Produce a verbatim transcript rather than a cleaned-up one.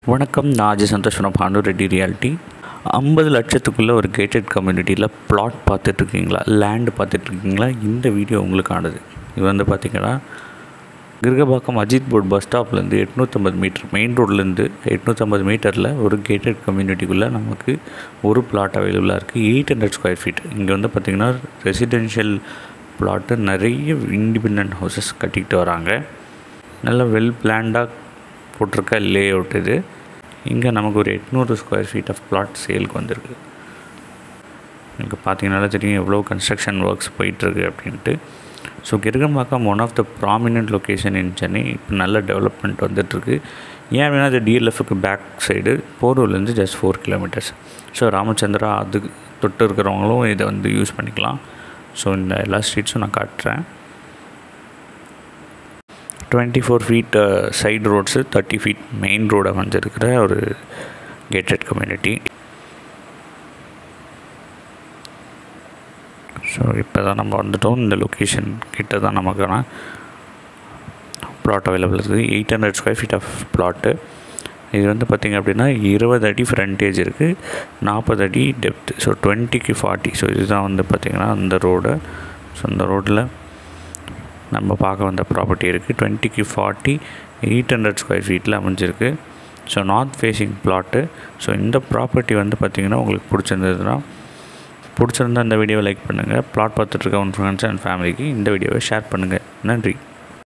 வணக்கம், நான் ajith from Porur reality. ஐம்பது லட்சத்துக்குள்ளே ஒரு கேட்டட் கம்யூனிட்டியில் பிளாட் பார்த்துட்ருக்கீங்களா, லேண்டு பார்த்துட்ருக்கீங்களா? இந்த வீடியோ உங்களுக்கானது. இது வந்து பார்த்திங்கன்னா கிருகபாக்கம் அஜித் போர்ட் பஸ் ஸ்டாப்லேருந்து எட்நூற்றம்பது மீட்டர் மெயின் ரோட்லேருந்து எட்நூற்றம்பது மீட்டரில் ஒரு கேட்டட் கம்யூனிட்டிக்குள்ளே நமக்கு ஒரு பிளாட் அவைலபிளாக இருக்குது. Eight hundred square feet. இங்கே வந்து பார்த்திங்கன்னா ரெசிடென்ஷியல் பிளாட்டு நிறைய இண்டிபெண்ட் ஹவுசஸ் கட்டிக்கிட்டு வராங்க. நல்லா வெல் பிளான்டாக போட்டிருக்க லே அவுட் இது. இங்கே நமக்கு ஒரு எட்நூறு ஸ்கொயர் ஃபீட் ஆஃப் பிளாட் சேலுக்கு வந்திருக்கு. இங்கே பார்த்தீங்கன்னாலே தெரியும் எவ்வளோ கன்ஸ்ட்ரக்ஷன் ஒர்க்ஸ் போயிட்டுருக்கு அப்படின்ட்டு. So Gerugambakkam one of the prominent location in Chennai. இப்போ நல்ல டெவலப்மெண்ட் வந்துட்டுருக்கு. ஏன் அப்படின்னா அது டிஎல்எஃப்க்கு பேக் சைடு போரூர்லேருந்து just four kilometres. So Ramachandra அது தொட்டு இருக்கிறவங்களும் இதை வந்து யூஸ் பண்ணிக்கலாம். ஸோ இந்த எல்லா ஸ்ட்ரீட்ஸும் நான் காட்டுறேன். Twenty four feet side roads, thirty feet main road அமைஞ்சிருக்கிற ஒரு கேட்டட் கம்யூனிட்டி. ஸோ இப்போ தான் நம்ம வந்துட்டோம். இந்த லொக்கேஷன் கிட்ட தான் நமக்கான ப்ளாட் அவைலபிள் இருக்குது. Eight hundred square feet of plot. இது வந்து பார்த்திங்க அப்படின்னா இருபது அடி ஃப்ரண்டேஜ் இருக்குது, நாற்பது அடி டெப்த்து. ஸோ டுவெண்ட்டிக்கு ஃபார்ட்டி. ஸோ இதுதான் வந்து பார்த்திங்கன்னா அந்த ரோடு. ஸோ அந்த ரோட்டில் நம்ம பார்க்க வந்த ப்ராப்பர்ட்டி இருக்குது. டுவெண்ட்டிக்கு ஃபார்ட்டி எயிட் ஹண்ட்ரட் ஸ்கொயர் ஃபீட்டில் அமைஞ்சிருக்கு. So north facing plot. So இந்த ப்ராப்பர்ட்டி வந்து பார்த்திங்கன்னா உங்களுக்கு பிடிச்சிருந்ததுன்னா பிடிச்சிருந்தா இந்த வீடியோவை லைக் பண்ணுங்கள். பிளாட் பார்த்துட்ருக்க உங்கள் ஃப்ரெண்ட்ஸ் அண்ட் ஃபேமிலிக்கு இந்த வீடியோவை ஷேர் பண்ணுங்கள். நன்றி.